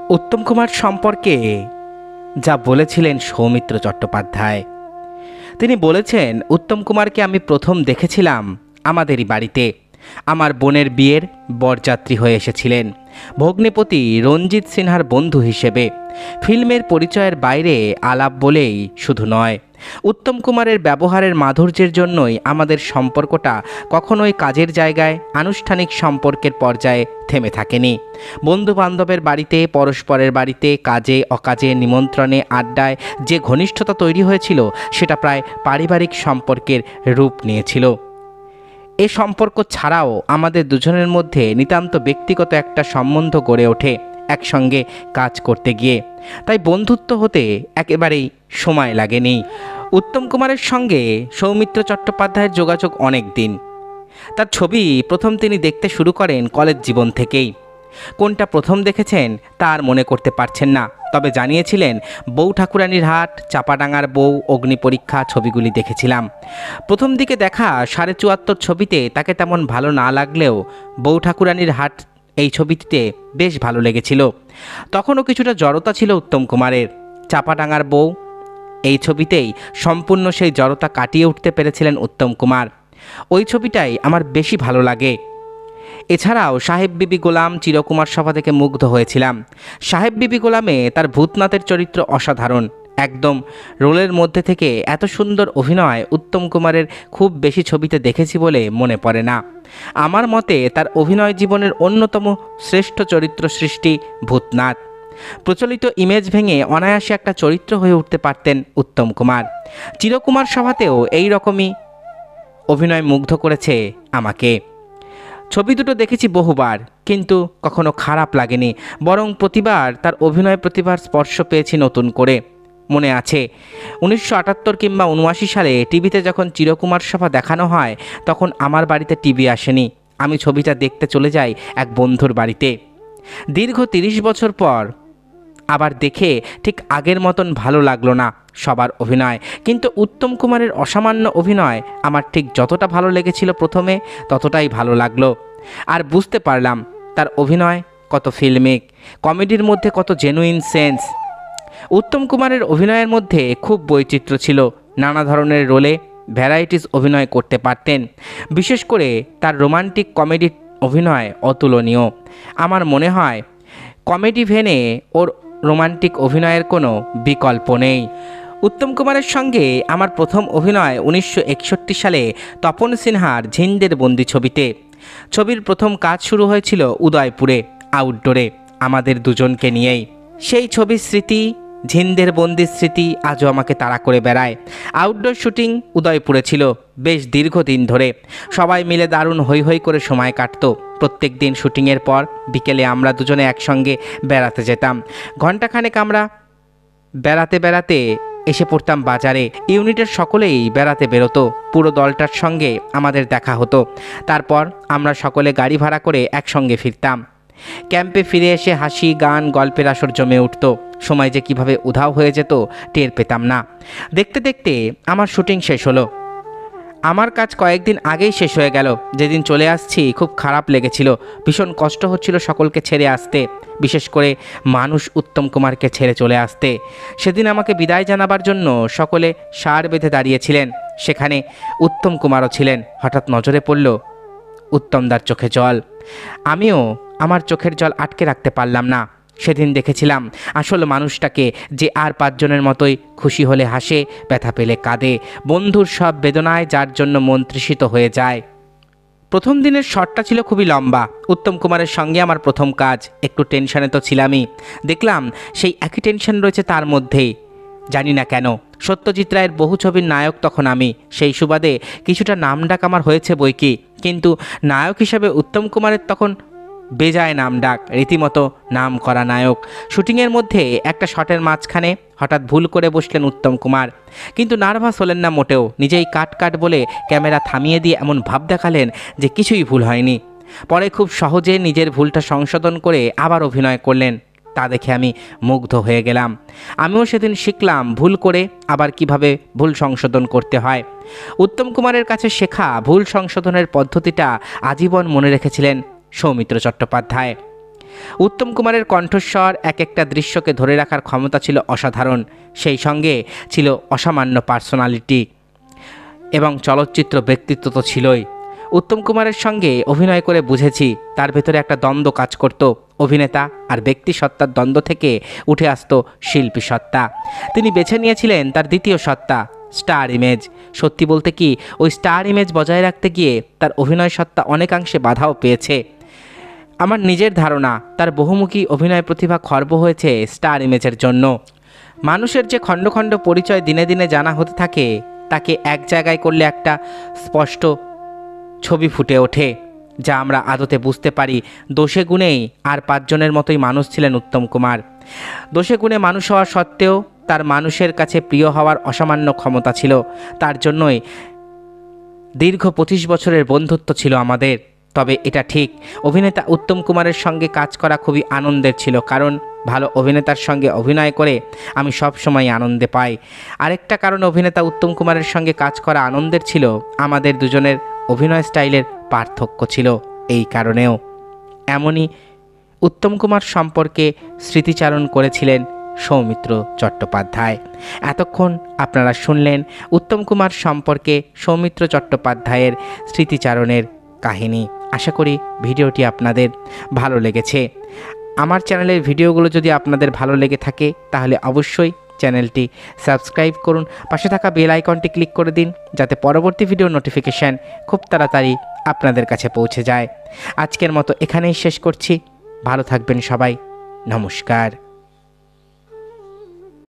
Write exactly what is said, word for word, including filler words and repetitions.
উত্তম কুমার সম্পর্কে যা বলেছিলেন সৌমিত্র চট্টোপাধ্যায়। তিনি বলেছেন, উত্তম কুমারকে আমি প্রথম দেখেছিলাম আমাদেরই বাড়িতে। আমার বোনের বিয়ের বরযাত্রী হয়ে এসেছিলেন ভগ্নিপতি রঞ্জিত সিনহার বন্ধু হিসেবে। ফিল্মের পরিচয়ের বাইরে আলাপ বলেই শুধু নয়, উত্তম কুমারের ব্যবহারের মাধুর্যের জন্যই আমাদের সম্পর্কটা কখনোই কাজের জায়গায় আনুষ্ঠানিক সম্পর্কের পর্যায়ে থেমে থাকেনি। বন্ধু বান্ধবের বাড়িতে, পরস্পরের বাড়িতে, কাজে অকাজে, নিমন্ত্রণে, আড্ডায় যে ঘনিষ্ঠতা তৈরি হয়েছিল সেটা প্রায় পারিবারিক সম্পর্কের রূপ নিয়েছিল। এ সম্পর্ক ছাড়াও আমাদের দুজনের মধ্যে নিতান্ত ব্যক্তিগত একটা সম্বন্ধ গড়ে ওঠে একসঙ্গে কাজ করতে গিয়ে। তাই বন্ধুত্ব হতে একেবারেই সময় লাগেনি। উত্তম কুমারের সঙ্গে সৌমিত্র চট্টোপাধ্যায়ের যোগাযোগ অনেক দিন। তার ছবি প্রথম তিনি দেখতে শুরু করেন কলেজ জীবন থেকেই। কোনটা প্রথম দেখেছেন তার মনে করতে পারছেন না, তবে জানিয়েছিলেন বউ ঠাকুরানীর হাট, চাপাডাঙ্গার বউ, অগ্নিপরীক্ষা ছবিগুলি দেখেছিলাম। প্রথম দিকে দেখা সাড়ে চুয়াত্তর ছবিতে তাকে তেমন ভালো না লাগলেও বউ ঠাকুরানীর হাট এই ছবিটিতে বেশ ভালো লেগেছিল। তখনও কিছুটা জড়তা ছিল উত্তম কুমারের। চাপাডাঙ্গার বউ এই ছবিতেই সম্পূর্ণ সেই জড়তা কাটিয়ে উঠতে পেরেছিলেন উত্তম কুমার। ওই ছবিটাই আমার বেশি ভালো লাগে। এছাড়াও সাহেব বিবি গোলাম, চিরকুমার সভা থেকে মুগ্ধ হয়েছিলাম। সাহেব বিবি গোলামে তার ভূতনাথের চরিত্র অসাধারণ। একদম রোলের মধ্যে থেকে এত সুন্দর অভিনয় উত্তম কুমারের খুব বেশি ছবিতে দেখেছি বলে মনে পড়ে না। আমার মতে তার অভিনয় জীবনের অন্যতম শ্রেষ্ঠ চরিত্র সৃষ্টি ভূতনাথ। প্রচলিত ইমেজ ভেঙে অনায়াসে একটা চরিত্র হয়ে উঠতে পারতেন উত্তম কুমার। চিরকুমার সভাতেও এই রকমই অভিনয় মুগ্ধ করেছে আমাকে। ছবি দুটো দেখেছি বহুবার, কিন্তু কখনো খারাপ লাগেনি, বরং প্রতিবার তার অভিনয় প্রতিভার স্পর্শ পেয়েছি নতুন করে। মনে আছে উনিশশো আটাত্তর কিংবা উনআশি সালে টিভিতে যখন চিরকুমার সভা দেখানো হয়, তখন আমার বাড়িতে টিভি আসেনি। আমি ছবিটা দেখতে চলে যাই এক বন্ধুর বাড়িতে। দীর্ঘ তিরিশ বছর পর আবার দেখে ঠিক আগের মতন ভালো লাগলো না সবার অভিনয়, কিন্তু উত্তম কুমারের অসামান্য অভিনয় আমার ঠিক যতটা ভালো লেগেছিল প্রথমে, ততটাই ভালো লাগলো। আর বুঝতে পারলাম তার অভিনয় কত ফিল্মিক, কমেডির মধ্যে কত জেনুইন সেন্স। উত্তম কুমারের অভিনয়ের মধ্যে খুব বৈচিত্র্য ছিল। নানা ধরনের রোলে ভ্যারাইটিস অভিনয় করতে পারতেন। বিশেষ করে তার রোমান্টিক কমেডির অভিনয় অতুলনীয়। আমার মনে হয় কমেডি ভেনে ওর রোমান্টিক অভিনয়ের কোনো বিকল্প নেই। উত্তম কুমারের সঙ্গে আমার প্রথম অভিনয় উনিশশো একষট্টি সালে তপন সিনহার ঝিন্দের বন্দি ছবিতে। ছবির প্রথম কাজ শুরু হয়েছিল উদয়পুরে, আউটডোরে, আমাদের দুজনকে নিয়েই। সেই ছবির স্মৃতি, ঝিন্দের বন্দির স্মৃতি আজও আমাকে তাড়া করে বেড়ায়। আউটডোর শুটিং উদয়পুরে ছিল বেশ দীর্ঘদিন ধরে। সবাই মিলে দারুণ হৈ হৈ করে সময় কাটতো। প্রত্যেক দিন শুটিংয়ের পর বিকেলে আমরা দুজনে একসঙ্গে বেড়াতে যেতাম। ঘণ্টাখানেক আমরা বেড়াতে বেড়াতে এসে পড়তাম বাজারে। ইউনিটের সকলেই বেড়াতে বেরোতো। পুরো দলটার সঙ্গে আমাদের দেখা হতো। তারপর আমরা সকলে গাড়ি ভাড়া করে একসঙ্গে ফিরতাম। ক্যাম্পে ফিরে এসে হাসি, গান, গল্পের আসর জমে উঠত। সময় যে কিভাবে উধাও হয়ে যেত টের পেতাম না। দেখতে দেখতে আমার শুটিং শেষ হলো। আমার কাজ কয়েকদিন আগেই শেষ হয়ে গেল। যেদিন চলে আসছি খুব খারাপ লেগেছিল, ভীষণ কষ্ট হচ্ছিল সকলকে ছেড়ে আসতে, বিশেষ করে মানুষ উত্তম কুমারকে ছেড়ে চলে আসতে। সেদিন আমাকে বিদায় জানাবার জন্য সকলে সার বেঁধে দাঁড়িয়েছিলেন। সেখানে উত্তম কুমারও ছিলেন। হঠাৎ নজরে পড়ল উত্তমদার চোখে জল। আমিও আমার চোখের জল আটকে রাখতে পারলাম না। সেদিন দেখেছিলাম আসল মানুষটাকে, যে আর পাঁচজনের মতোই খুশি হলে হাসে, ব্যথা পেলে কাঁদে, বন্ধুর সব বেদনায় যার জন্য মন তৃষিত হয়ে যায়। প্রথম দিনের শটটা ছিল খুবই লম্বা। উত্তম কুমারের সঙ্গে আমার প্রথম কাজ, একটু টেনশনে তো ছিলামই। দেখলাম সেই একই টেনশন রয়েছে তার মধ্যেই। জানি না কেন, সত্যজিৎ রায়ের বহু ছবির নায়ক তখন আমি। সেই সুবাদে কিছুটা নামডাক আমার হয়েছে বই কি, কিন্তু নায়ক হিসাবে উত্তম কুমারের তখন বেজায় নাম ডাক, রীতিমতো নাম করা নায়ক। শুটিংয়ের মধ্যে একটা শটের মাঝখানে হঠাৎ ভুল করে বসলেন উত্তম কুমার, কিন্তু নার্ভাস হলেন না মোটেও। নিজেই কাট কাট বলে ক্যামেরা থামিয়ে দিয়ে এমন ভাব দেখালেন যে কিছুই ভুল হয়নি। পরে খুব সহজে নিজের ভুলটা সংশোধন করে আবার অভিনয় করলেন। তা দেখে আমি মুগ্ধ হয়ে গেলাম। আমিও সেদিন শিখলাম ভুল করে আবার কিভাবে ভুল সংশোধন করতে হয়। উত্তম কুমারের কাছে শেখা ভুল সংশোধনের পদ্ধতিটা আজীবন মনে রেখেছিলেন সৌমিত্র চট্টোপাধ্যায়। উত্তম কুমারের কণ্ঠস্বর এক একটা দৃশ্যকে ধরে রাখার ক্ষমতা ছিল অসাধারণ, সেই সঙ্গে ছিল অসামান্য পার্সোনালিটি এবং চলচ্চিত্র ব্যক্তিত্ব তো ছিলই। উত্তম কুমারের সঙ্গে অভিনয় করে বুঝেছি তার ভেতরে একটা দ্বন্দ্ব কাজ করত। অভিনেতা আর ব্যক্তি সত্তার দ্বন্দ্ব থেকে উঠে আসতো শিল্পী সত্তা। তিনি বেছে নিয়েছিলেন তার দ্বিতীয় সত্তা, স্টার ইমেজ। সত্যি বলতে কি, ওই স্টার ইমেজ বজায় রাখতে গিয়ে তার অভিনয় সত্তা অনেকাংশে বাধাও পেয়েছে। আমার নিজের ধারণা তার বহুমুখী অভিনয় প্রতিভা খর্ব হয়েছে স্টার ইমেজের জন্য। মানুষের যে খণ্ড খণ্ড পরিচয় দিনে দিনে জানা হতে থাকে, তাকে এক জায়গায় করলে একটা স্পষ্ট ছবি ফুটে ওঠে, যা আমরা আদতে বুঝতে পারি। দোষে গুণেই আর পাঁচজনের মতোই মানুষ ছিলেন উত্তম কুমার। দোষে গুণে মানুষ হওয়া সত্ত্বেও তার মানুষের কাছে প্রিয় হওয়ার অসামান্য ক্ষমতা ছিল। তার জন্যই দীর্ঘ পঁচিশ বছরের বন্ধুত্ব ছিল আমাদের। তবে এটা ঠিক, অভিনেতা উত্তম কুমারের সঙ্গে কাজ করা খুবই আনন্দের ছিল, কারণ ভালো অভিনেতার সঙ্গে অভিনয় করে আমি সব সময় আনন্দে পাই। আরেকটা কারণ অভিনেতা উত্তম কুমারের সঙ্গে কাজ করা আনন্দের ছিল, আমাদের দুজনের অভিনয় স্টাইলের পার্থক্য ছিল। এই কারণেও এমনই উত্তম কুমার সম্পর্কে স্মৃতিচারণ করেছিলেন সৌমিত্র চট্টোপাধ্যায়। এতক্ষণ আপনারা শুনলেন উত্তম কুমার সম্পর্কে সৌমিত্র চট্টোপাধ্যায়ের স্মৃতিচারণের কাহিনী। আশা করি ভিডিওটি আপনাদের ভালো লেগেছে। আমার চ্যানেলের ভিডিওগুলো যদি আপনাদের ভালো লেগে থাকে তাহলে অবশ্যই চ্যানেলটি সাবস্ক্রাইব করুন, পাশে থাকা বেল আইকনটি ক্লিক করে দিন, যাতে পরবর্তী ভিডিও নোটিফিকেশান খুব তাড়াতাড়ি আপনাদের কাছে পৌঁছে যায়। আজকের মতো এখানেই শেষ করছি। ভালো থাকবেন সবাই। নমস্কার।